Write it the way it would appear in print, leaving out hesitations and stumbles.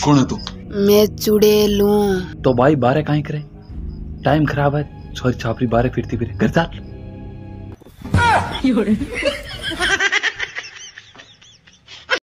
कौन है तू? मैं चुड़ैल हूँ। तो भाई बारह काहे करे, टाइम खराब है, छोरी छापरी बारह फिरती फिर घर चल।